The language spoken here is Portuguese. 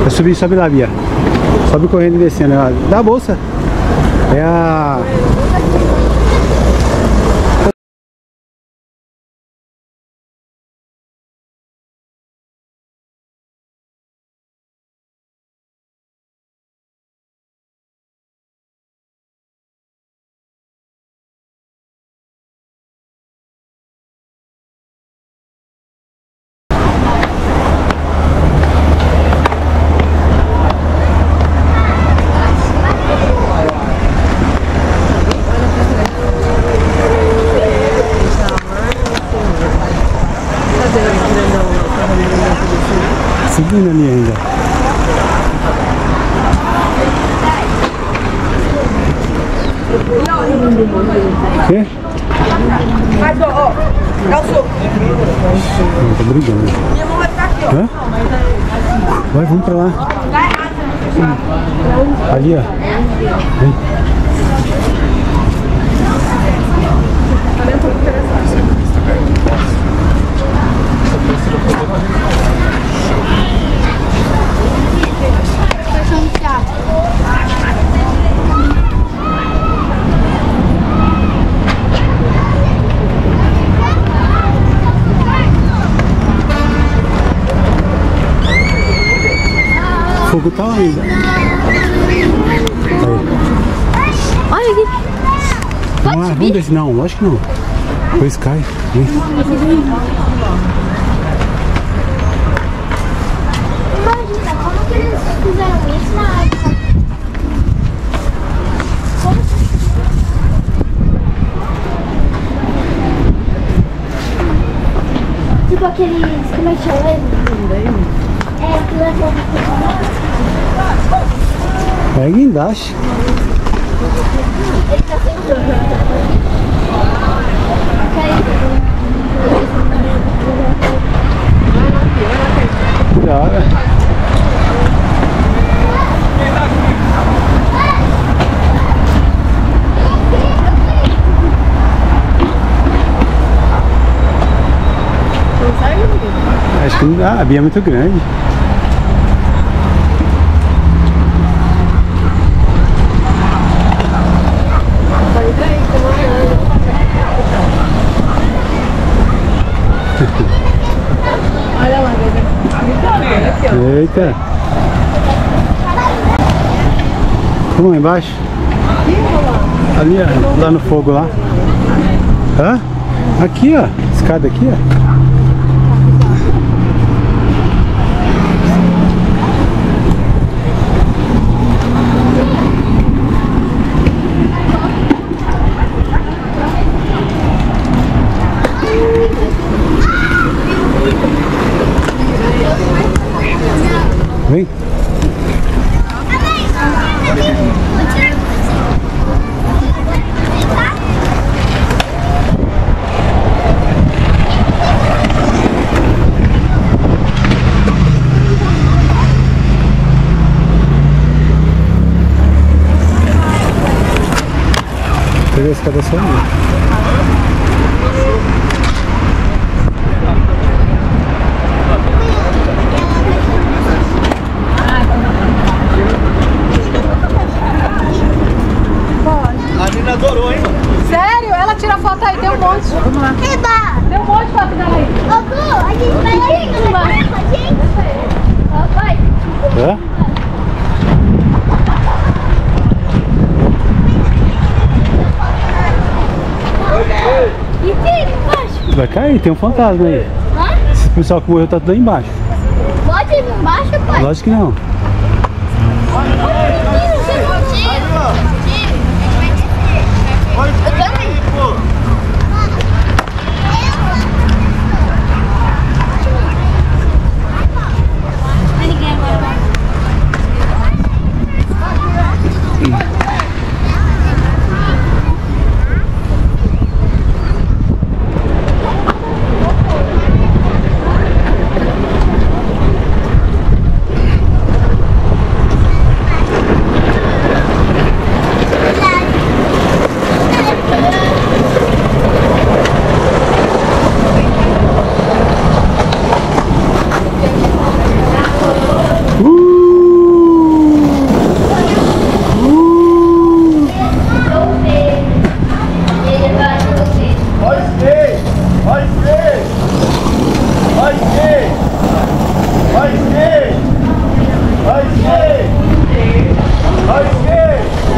Vai subir, sobe lá, Bia. Sobe correndo e descendo. Dá a bolsa. É a... Subindo ali ainda. O quê? Tá brigando. Hã? Vai, vamos pra lá. Ali, ó. Vem. O fogo tá ainda. Olha aqui. Vamos lá, vamos descer. Não, lógico que não. Depois cai. Vem. Imagina, como que eles fizeram isso na época? Tipo aqueles... Como é que chama? É, que leva... É guindaste. Ele tá sentando. Cuidado. Acho que não dá, a Bia é muito grande. Olha lá, eita! Vamos lá embaixo? Ali, ó, lá no fogo lá. Hã? Aqui, ó. Escada aqui, ó. Vem. Peguei a escada só ali. Adorou, hein, mano? Sério? Ela tira foto aí, tem um monte. Vamos lá. Eba! Tem um monte de foto dela aí. Ô, Gu, a gente vai aí, não vai? Ó, vai. Hã? E tem embaixo? Vai cair, tem um fantasma aí. Hã? Esse pessoal que morreu tá tudo aí embaixo. Pode ir embaixo, pai? Lógico que não. Menino, você não tira. Eu também. Ninguém agora vai. 2, 3.